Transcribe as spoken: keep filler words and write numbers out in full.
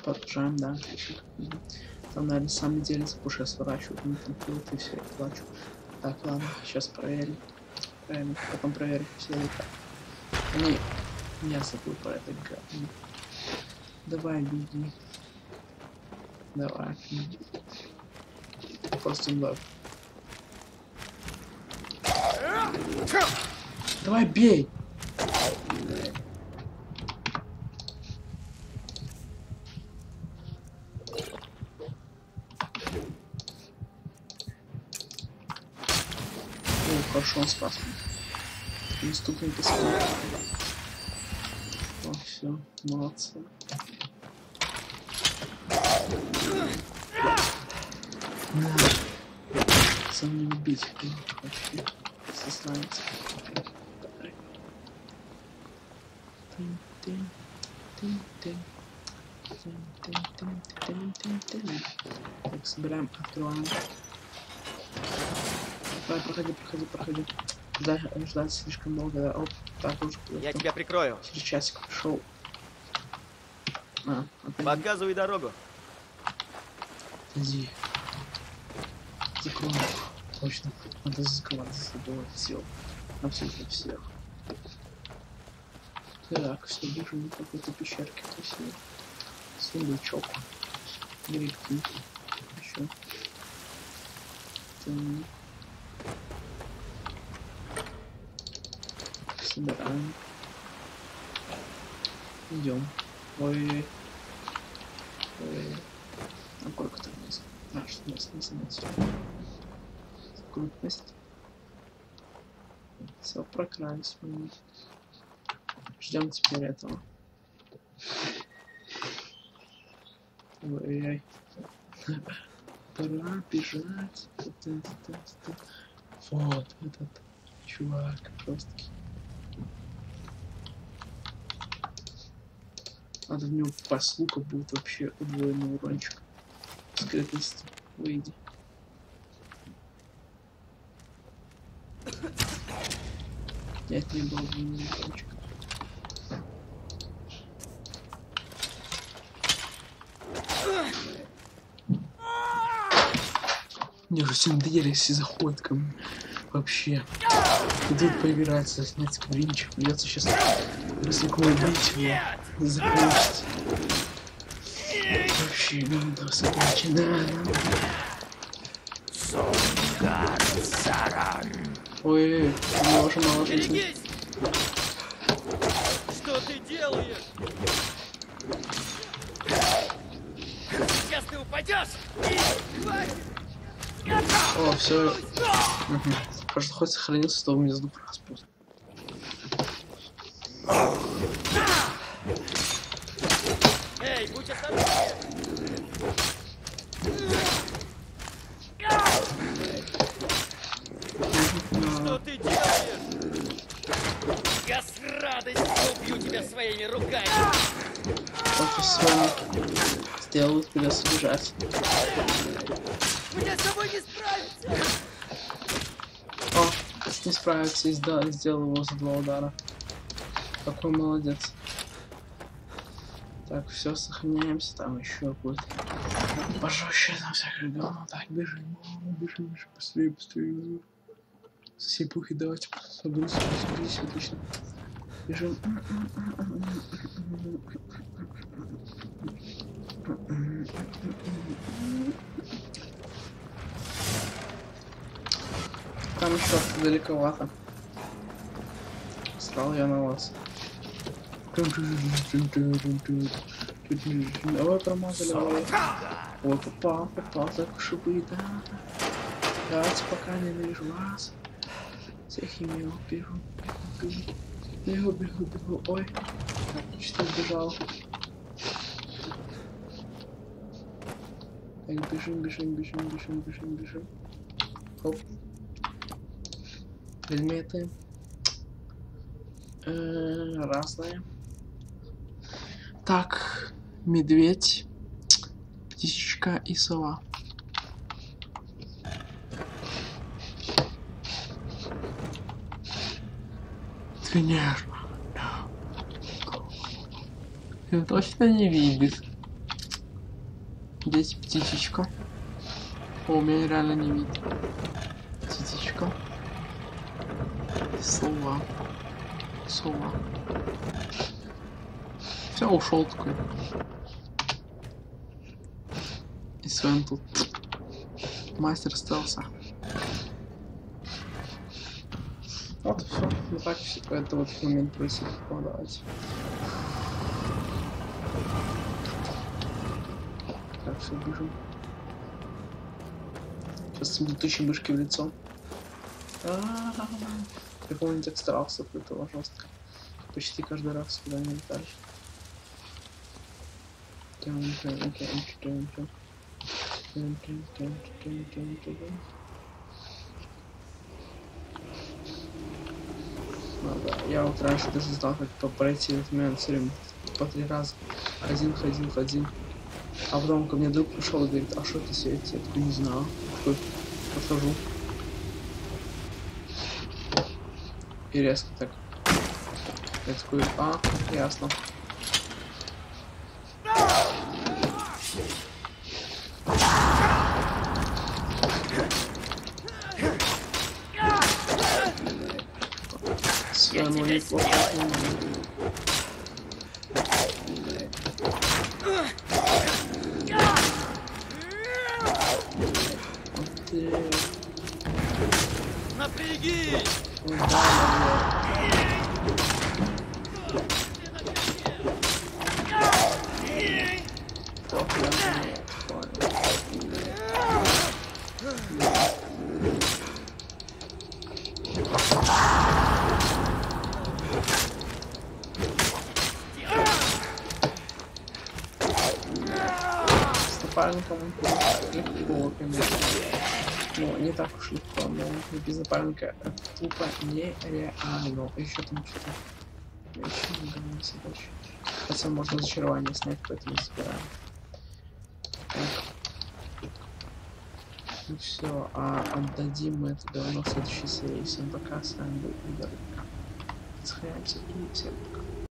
Продолжаем, да. Там, наверное, на самом деле, потому что я сворачиваю, там пилот и все, я плачу. Так, ладно, сейчас проверим. Проверим, потом проверим все это. Ну, я забыл про это говно. Давай, беги. Давай. Просто лав. Давай, бей! О, хорошо, он спас меня. Преступник спас. О, все, молодцы. Да. Сам не убить вообще. Сознается. Так, собираем, открываем. Давай, проходи, проходи, проходи. Ждать, ждать слишком долго, да. Оп, так уже. Я тебя прикрою. Через часик пришел. А, показывай дорогу. Иди. Закрой. Точно. Надо закрывать за собой все. Абсолютно всех. Так, все, бежим в какой-то пещерке красивой. Сундучок. Грибки. Еще. Так. Собираем. Идем. Ой. Ой. А сколько там вниз? А, что у нас не заметил. Крутость. Все, прокрались мы. Ждем теперь этого. Ой-ой-ой. Пора бежать. Вот этот чувак жесткий. Надо в него попасть, лука будет вообще удвоенный урончик. Скрытности. Выйди. Нет, не было удвоенный урончик. Мне уже всем надоели, если заходит ко мне. Вообще. Идут поиграться, снять скринчик. Придется сейчас риску убить его. Закончить. Вообще, надо закончить. Да, да. Ой, у меня уже мало жизни. Что ты делаешь? Сейчас ты упадешь! О, все. Угу. Просто хоть сохранился, то у меня сдух раз просто. Эй, будь осторожен! Что ты делаешь? Я с радостью убью тебя своими руками! Только с вами сделают, придется бежать. Мне с тобой не справиться! О, не справится и сделал его за два удара. Какой молодец. Так, все, сохраняемся, там еще будет пожестче, там всякое говно. Так, бежим, бежим, бежим, быстрее, быстрее. Сипухи, давайте, соберись, соберись, отлично. Бежим. Там еще далековато. Стал я на вас. Ой, промазали. Ой, ой, попал, попал за шипы, да. Давайте пока не вижу вас. Всех имел, бегу, бегу, бегу, бегу, бегу. Ой, что сбежал. Так, бежим, бежим, бежим, бежим, бежим, бежим. Хоп. Предметы. Э-э, разные. Так, медведь, птичка и сова. Конечно. Ты точно не видишь? Здесь птичечка. О, меня реально не видно. Птичечка. Сова. Сова. Все, ушел такой. И Свен тут. Мастер стелса. Вот и все. Ну так все. Это вот момент просит. Давайте. Так, все, бежим. Сейчас летучей мышки в лицо. Я помню, так старался, этого жестко. Почти каждый раз, когда они летали. Ну, да. Я вот раньше даже знал, как пройти этот момент все время по три раза. Один ходил, ходил. А потом ко мне друг пришел и говорит, а что ты светишь? Я такой не знаю. Такой подхожу. И резко так. Я такой, а, ясно. Все, ну неплохо. Напрягись! Напарником легко, конечно. Ну, не так уж легко, но без напарника это тупо нереально. Еще там что-то. Я еще не думаю задачу. Хотя можно зачарование снять, поэтому собираем. Так. Ну все, а отдадим мы это говно в следующей серии. Всем пока, с вами был Игорь. Сохраняемся и всем пока.